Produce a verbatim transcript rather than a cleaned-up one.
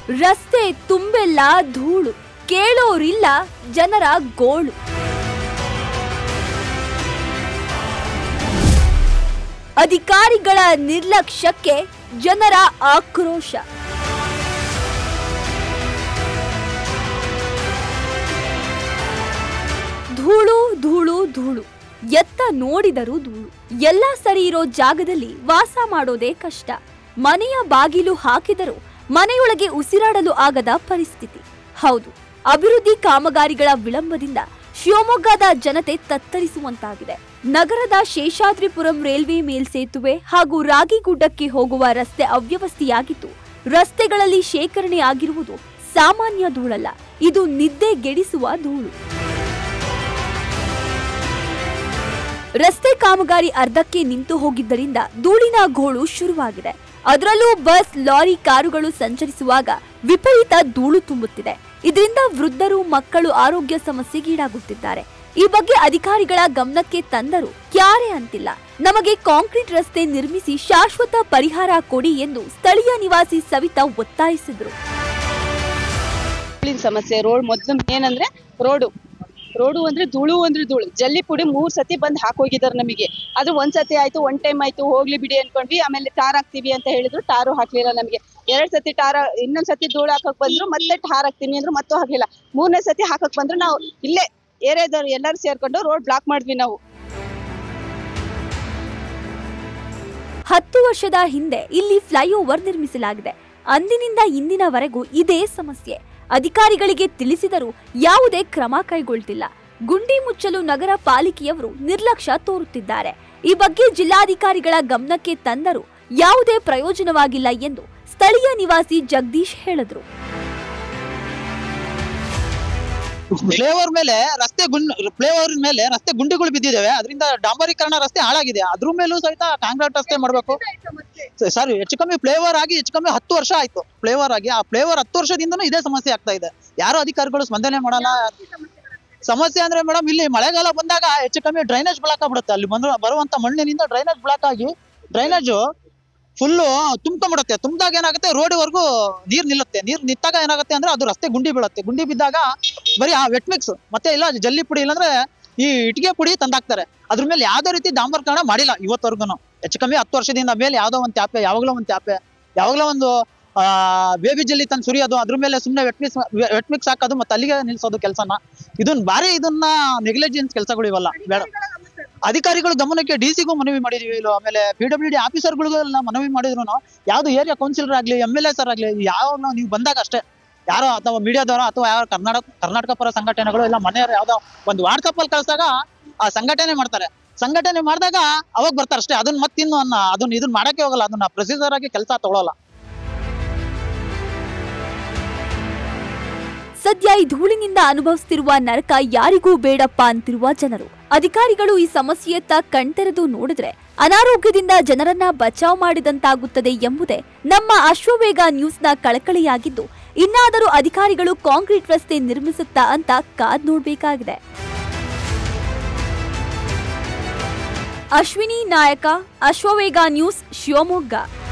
ರಸ್ತೆ ತುಂಬೆಲ್ಲ ಧೂಳು, ಕೇಳೋರಿಲ್ಲ ಜನರ ಗೋಳು. ಅಧಿಕಾರಿಗಳ ನಿರ್ಲಕ್ಷ್ಯಕ್ಕೆ ಜನರ ಆಕ್ರೋಶ. ಧೂಳು ಧೂಳು ಧೂಳು, ಎತ್ತ ನೋಡಿದರೂ ಧೂಳು. ಎಲ್ಲ ಸರಿ ಇರೋ ಜಾಗದಲ್ಲಿ ವಾಸ ಮಾಡೋದೇ ಕಷ್ಟ. ಮನೆಯ ಬಾಗಿಲು ಹಾಕಿದರೂ ಮನೆಯೊಳಗೆ ಉಸಿರಾಡಲು ಆಗದ ಪರಿಸ್ಥಿತಿ. ಹೌದು, ಅಭಿವೃದ್ಧಿ ಕಾಮಗಾರಿಗಳ ವಿಳಂಬದಿಂದ ಶಿವಮೊಗ್ಗದ ಜನತೆ ತತ್ತರಿಸುವಂತಾಗಿದೆ. ನಗರದ ಶೇಷಾದ್ರಿಪುರಂ ರೈಲ್ವೆ ಮೇಲ್ಸೇತುವೆ ಹಾಗೂ ರಾಗಿಗುಡ್ಡಕ್ಕೆ ಹೋಗುವ ರಸ್ತೆ ಅವ್ಯವಸ್ಥೆಯಾಗಿದ್ದು, ರಸ್ತೆಗಳಲ್ಲಿ ಶೇಖರಣೆ ಆಗಿರುವುದು ಸಾಮಾನ್ಯ ಧೂಳಲ್ಲ, ಇದು ನಿದ್ದೆಗೆಡಿಸುವ ಧೂಳು. ರಸ್ತೆ ಕಾಮಗಾರಿ ಅರ್ಧಕ್ಕೆ ನಿಂತು ಹೋಗಿದ್ದರಿಂದ ಧೂಳಿನ ಗೋಳು ಶುರುವಾಗಿದೆ. ಅದರಲ್ಲೂ ಬಸ್, ಲಾರಿ, ಕಾರುಗಳು ಸಂಚರಿಸುವಾಗ ವಿಪರೀತ ಧೂಳು ತುಂಬುತ್ತಿದೆ. ಇದರಿಂದ ವೃದ್ಧರು, ಮಕ್ಕಳು ಆರೋಗ್ಯ ಸಮಸ್ಯೆಗೀಡಾಗುತ್ತಿದ್ದಾರೆ. ಈ ಬಗ್ಗೆ ಅಧಿಕಾರಿಗಳ ಗಮನಕ್ಕೆ ತಂದರೂ ಕ್ಯಾರೆ ಅಂತಿಲ್ಲ. ನಮಗೆ ಕಾಂಕ್ರೀಟ್ ರಸ್ತೆ ನಿರ್ಮಿಸಿ ಶಾಶ್ವತ ಪರಿಹಾರ ಕೊಡಿ ಎಂದು ಸ್ಥಳೀಯ ನಿವಾಸಿ ಸವಿತಾ ಒತ್ತಾಯಿಸಿದ್ರು. ಸಮಸ್ಯೆ ರೋಡ್ ಮೊದಲು ಏನಂದ್ರೆ ರೋಡು ರೋಡು ಅಂದ್ರೆ ಧೂಳು ಅಂದ್ರೆ ಧೂಳು. ಜಲ್ಲಿ ಪುಡಿ ಮೂರ್ ಸತಿ ಬಂದ್ ಹಾಕೋಗಿದಾರೆ ನಮಗೆ. ಅದು ಒಂದ್ ಸತಿ ಆಯ್ತು, ಒನ್ ಟೈಮ್ ಆಯ್ತು, ಹೋಗ್ಲಿ ಬಿಡಿ ಅನ್ಕೊಂಡ್ವಿ. ಆಮೇಲೆ ಟಾರ್ ಹಾಕ್ತಿವಿ ಅಂತ ಹೇಳಿದ್ರು, ಟಾರು ಹಾಕ್ಲಿಲ್ಲ ನಮಗೆ. ಎರಡ್ ಸತಿ ಟಾರ್, ಇನ್ನೊಂದ್ ಸತಿ ಧೂಳು ಹಾಕಕ್ ಬಂದ್ರು, ಮತ್ತೆ ಟಾರ್ ಹಾಕ್ತೀನಿ ಅಂದ್ರು, ಮತ್ತೂ ಹಾಕ್ಲಿಲ್ಲ. ಮೂರನೇ ಸತಿ ಹಾಕಕ್ ಬಂದ್ರು, ನಾವು ಇಲ್ಲೇ ಏರಿಯಾದವ್ರು ಎಲ್ಲರೂ ಸೇರ್ಕೊಂಡು ರೋಡ್ ಬ್ಲಾಕ್ ಮಾಡಿದ್ವಿ ನಾವು. ಹತ್ತು ವರ್ಷದ ಹಿಂದೆ ಇಲ್ಲಿ ಫ್ಲೈಓವರ್ ನಿರ್ಮಿಸಲಾಗಿದೆ. ಅಂದಿನಿಂದ ಇಂದಿನವರೆಗೂ ಇದೇ ಸಮಸ್ಯೆ. ಅಧಿಕಾರಿಗಳಿಗೆ ತಿಳಿಸಿದರೂ ಯಾವುದೇ ಕ್ರಮ ಕೈಗೊಳ್ತಿಲ್ಲ. ಗುಂಡಿ ಮುಚ್ಚಲು ನಗರ ಪಾಲಿಕೆಯವರು ನಿರ್ಲಕ್ಷ್ಯ ತೋರುತ್ತಿದ್ದಾರೆ. ಈ ಬಗ್ಗೆ ಜಿಲ್ಲಾಧಿಕಾರಿಗಳ ಗಮನಕ್ಕೆ ತಂದರೂ ಯಾವುದೇ ಪ್ರಯೋಜನವಾಗಿಲ್ಲ ಎಂದು ಸ್ಥಳೀಯ ನಿವಾಸಿ ಜಗದೀಶ್ ಹೇಳಿದ್ರು. ಫ್ಲೇವರ್ ಮೇಲೆ ರಸ್ತೆ ಫ್ಲೇವರ್ ಮೇಲೆ ರಸ್ತೆ ಗುಂಡಿಗಳು ಬಿದ್ದಿದ್ದಾವೆ. ಅದರಿಂದ ಡಾಂಬರೀಕರಣ ರಸ್ತೆ ಹಾಳಾಗಿದೆ. ಅದ್ರ ಮೇಲೂ ಸಹಿತ ಕಾಂಕ್ರೀಟ್ ರಸ್ತೆ ಮಾಡಬೇಕು ಸರ್. ಹೆಚ್ಚು ಕಮ್ಮಿ ಫ್ಲೇವರ್ ಆಗಿ ಹೆಚ್ಚು ಕಮ್ಮಿ ಹತ್ತು ವರ್ಷ ಆಯ್ತು. ಫ್ಲೇವರ್ ಆಗಿ ಆ ಫ್ಲೇವರ್ ಹತ್ತು ವರ್ಷದಿಂದನೂ ಇದೇ ಸಮಸ್ಯೆ ಆಗ್ತಾ ಇದೆ. ಯಾರು ಅಧಿಕಾರಿಗಳು ಸ್ಪಂದನೆ ಮಾಡಲ್ಲ. ಸಮಸ್ಯೆ ಅಂದ್ರೆ ಮೇಡಮ್, ಇಲ್ಲಿ ಮಳೆಗಾಲ ಬಂದಾಗ ಹೆಚ್ಚು ಕಮ್ಮಿ ಡ್ರೈನೇಜ್ ಬ್ಲಾಕ್ ಆಗ್ಬಿಡುತ್ತೆ. ಅಲ್ಲಿ ಬಂದು ಬರುವಂತ ಮಣ್ಣಿನಿಂದ ಡ್ರೈನೇಜ್ ಬ್ಲಾಕ್ ಆಗಿ ಡ್ರೈನೇಜ್ ಫುಲ್ಲು ತುಂಬ್ಕೊಂಡ್ಬಿಡುತ್ತೆ. ತುಂಬಿದಾಗ ಏನಾಗುತ್ತೆ, ರೋಡ್ ವರ್ಗೂ ನೀರ್ ನಿಲ್ಲುತ್ತೆ. ನೀರ್ ನಿಂತಾಗ ಏನಾಗುತ್ತೆ ಅಂದ್ರೆ ಅದು ರಸ್ತೆ ಗುಂಡಿ ಬೀಳುತ್ತೆ. ಗುಂಡಿ ಬಿದ್ದಾಗ ಬರೀ ಆ ವೆಟ್ ಮಿಕ್ಸ್ ಮತ್ತೆ ಇಲ್ಲ ಜಲ್ಲಿ ಪುಡಿ, ಇಲ್ಲಾಂದ್ರೆ ಈ ಇಟ್ಟಿಗೆ ಪುಡಿ ತಂದಾಕ್ತಾರೆ. ಅದ್ರ ಮೇಲೆ ಯಾವ್ದೋ ರೀತಿ ಡಾಂಬರೀಕರಣ ಮಾಡಿಲ್ಲ ಇವತ್ತವರೆಗೂ. ಹೆಚ್ಚು ಕಮ್ಮಿ ಹತ್ತು ವರ್ಷದಿಂದ ಮೇಲೆ ಯಾವ್ದೋ ಒಂದು ತ್ಯಾಪೆ, ಯಾವಾಗಲೂ ಒಂದು ತ್ಯಾಪೆ, ಯಾವಾಗಲೂ ಒಂದು ಆ ಬೇಬಿ ಜಲ್ಲಿ ತಂದು ಸುರಿಯೋದು, ಅದ್ರ ಮೇಲೆ ಸುಮ್ಮನೆ ವೆಟ್ ಮಿಕ್ಸ್ ವೆಟ್ ಮಿಕ್ಸ್ ಹಾಕೋದು, ಮತ್ತೆ ಅಲ್ಲಿಗೆ ನಿಲ್ಸೋದು ಕೆಲಸನ. ಇದನ್ನ ಬಾರಿ ಇದನ್ನ ನೆಗ್ಲಿಜೆನ್ಸ್ ಕೆಲಸಗಳು ಇವೆಲ್ಲ ಬೇಡ. ಅಧಿಕಾರಿಗಳು ಗಮನಕ್ಕೆ ಡಿ ಸಿಗೂ ಮನವಿ ಮಾಡಿದೀವಿ, ಇಲ್ಲ ಆಮೇಲೆ ಪಿ ಡಬ್ಲ್ಯೂ ಡಿ ಆಫೀಸರ್ಗಳಿಗೆಲ್ಲ ಮನವಿ ಮಾಡಿದ್ರು. ಯಾವ್ದು ಏರಿಯಾ ಕೌನ್ಸಿಲರ್ ಆಗ್ಲಿ, ಎಂ ಎಲ್ ಎ ಸರ್ ಆಗ್ಲಿ, ಯಾವ ನೀವು ಬಂದಾಗ ಅಷ್ಟೇ ಯಾರೋ ಅಥವಾ ಮೀಡಿಯಾದವರ ಅಥವಾ ಯಾವ ಕರ್ನಾಟಕ ಕರ್ನಾಟಕ ಪರ ಸಂಘಟನೆಗಳು ಇಲ್ಲ ಮನೆಯವರು ಯಾವ್ದೋ ಒಂದು ವಾಟ್ಸಪ್ ಅಲ್ಲಿ ಕಳ್ಸಾಗ ಆ ಸಂಘಟನೆ ಮಾಡ್ತಾರೆ. ಸಂಘಟನೆ ಮಾಡಿದಾಗ ಅವಾಗ ಬರ್ತಾರೆ ಅಷ್ಟೇ. ಅದನ್ನ ಮತ್ತಿನ್ನು ಅನ್ನ ಅದನ್ನ ಇದನ್ನ ಮಾಡಕ್ಕೆ ಹೋಗಲ್ಲ. ಅದನ್ನ ಪ್ರೊಸೀಜರ್ ಆಗಿ ಕೆಲಸ ತಗೊಳ್ಳಲ್ಲ. ಸದ್ಯ ಈ ಧೂಳಿನಿಂದ ಅನುಭವಿಸುತ್ತಿರುವ ನರಕ ಯಾರಿಗೂ ಬೇಡಪ್ಪ ಅಂತಿರುವ ಜನರು. ಅಧಿಕಾರಿಗಳು ಈ ಸಮಸ್ಯೆಯತ್ತ ಕಣ್ತೆರೆದು ನೋಡಿದ್ರೆ ಅನಾರೋಗ್ಯದಿಂದ ಜನರನ್ನ ಬಚಾವ್ ಮಾಡಿದಂತಾಗುತ್ತದೆ ಎಂಬುದೇ ನಮ್ಮ ಅಶ್ವವೇಗ ನ್ಯೂಸ್ನ ಕಳಕಳಿಯಾಗಿದ್ದು, ಇನ್ನಾದರೂ ಅಧಿಕಾರಿಗಳು ಕಾಂಕ್ರೀಟ್ ರಸ್ತೆ ನಿರ್ಮಿಸುತ್ತಾ ಅಂತ ಕಾದ್ ನೋಡ್ಬೇಕಾಗಿದೆ. ಅಶ್ವಿನಿ ನಾಯಕ, ಅಶ್ವವೇಗ ನ್ಯೂಸ್, ಶಿವಮೊಗ್ಗ.